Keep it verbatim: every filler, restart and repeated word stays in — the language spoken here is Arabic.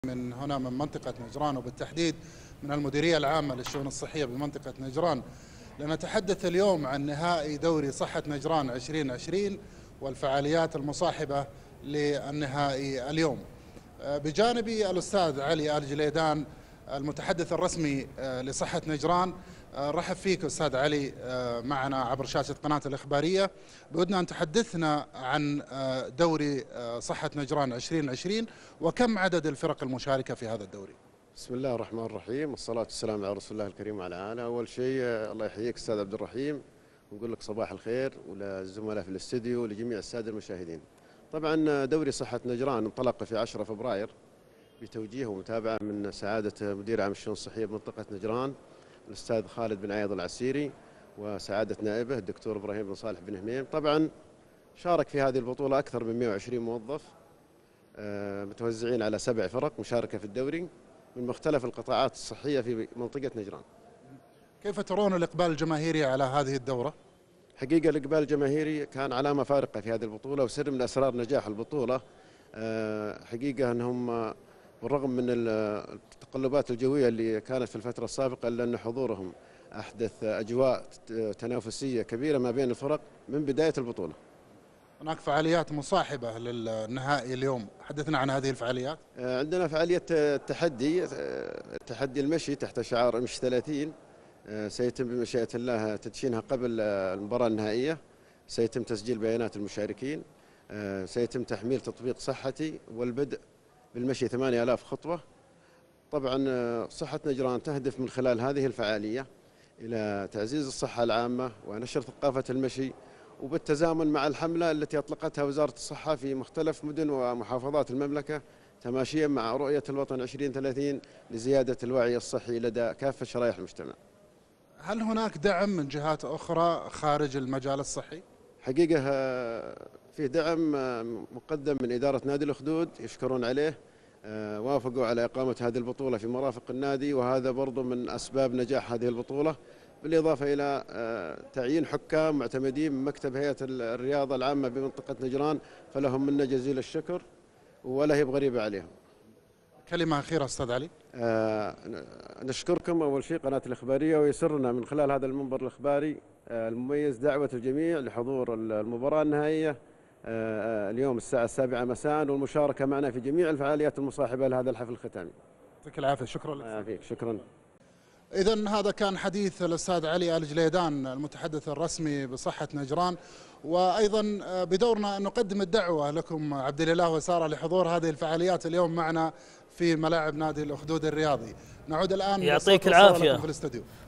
من هنا من منطقة نجران وبالتحديد من المديرية العامة للشؤون الصحية بمنطقة نجران، لنتحدث اليوم عن نهائي دوري صحة نجران ألفين وعشرين والفعاليات المصاحبة للنهائي اليوم. بجانبي الأستاذ علي آل جليدان المتحدث الرسمي لصحة نجران. رحب فيك أستاذ علي معنا عبر شاشة قناة الإخبارية. بودنا أن تحدثنا عن دوري صحة نجران ألفين وعشرين وكم عدد الفرق المشاركة في هذا الدوري. بسم الله الرحمن الرحيم، والصلاة والسلام على رسول الله الكريم وعلى آله. أول شيء الله يحييك أستاذ عبد الرحيم، ونقول لك صباح الخير وللزملاء في الاستديو ولجميع السادة المشاهدين. طبعا دوري صحة نجران انطلق في عشرة فبراير بتوجيه ومتابعة من سعادة مدير عام الشؤون الصحية بمنطقة نجران الأستاذ خالد بن عياض العسيري وسعادة نائبه الدكتور إبراهيم بن صالح بن هميم. طبعا شارك في هذه البطولة أكثر من مئة وعشرين موظف متوزعين على سبع فرق مشاركة في الدوري من مختلف القطاعات الصحية في منطقة نجران. كيف ترون الإقبال الجماهيري على هذه الدورة؟ حقيقة الإقبال الجماهيري كان علامة فارقة في هذه البطولة، وسر من أسرار نجاح البطولة حقيقة أنهم بالرغم من التقلبات الجوية اللي كانت في الفترة السابقة إلا أن حضورهم أحدث أجواء تنافسية كبيرة ما بين الفرق من بداية البطولة. هناك فعاليات مصاحبة للنهائي اليوم، حدثنا عن هذه الفعاليات. عندنا فعالية التحدي تحدي المشي تحت شعار امشي ثلاثين، سيتم بمشيئة الله تدشينها قبل المباراة النهائية. سيتم تسجيل بيانات المشاركين، سيتم تحميل تطبيق صحتي والبدء بالمشي ثمانية آلاف خطوة. طبعا صحة نجران تهدف من خلال هذه الفعالية إلى تعزيز الصحة العامة ونشر ثقافة المشي، وبالتزامن مع الحملة التي أطلقتها وزارة الصحة في مختلف مدن ومحافظات المملكة تماشيا مع رؤية الوطن ألفين وثلاثين لزيادة الوعي الصحي لدى كافة شرائح المجتمع. هل هناك دعم من جهات أخرى خارج المجال الصحي؟ حقيقة في دعم مقدم من إدارة نادي الأخدود يشكرون عليه، وافقوا على إقامة هذه البطولة في مرافق النادي، وهذا برضو من أسباب نجاح هذه البطولة، بالإضافة إلى تعيين حكام معتمدين من مكتب هيئة الرياضة العامة بمنطقة نجران، فلهم منا جزيل الشكر ولا هي بغريبة عليهم. كلمة أخيرة أستاذ علي. آه نشكركم أول شيء قناة الإخبارية، ويسرنا من خلال هذا المنبر الإخباري آه المميز دعوة الجميع لحضور المباراة النهائية آه اليوم الساعة السابعة مساء، والمشاركة معنا في جميع الفعاليات المصاحبة لهذا الحفل الختامي. يعطيك العافية، شكرا لك. آه فيك شكرا. إذن هذا كان حديث الأستاذ علي آل جليدان المتحدث الرسمي بصحة نجران، وأيضا بدورنا أن نقدم الدعوة لكم عبد الله وسارة لحضور هذه الفعاليات اليوم معنا في ملاعب نادي الأخدود الرياضي. نعود الآن يعطيك العافية في الاستوديو.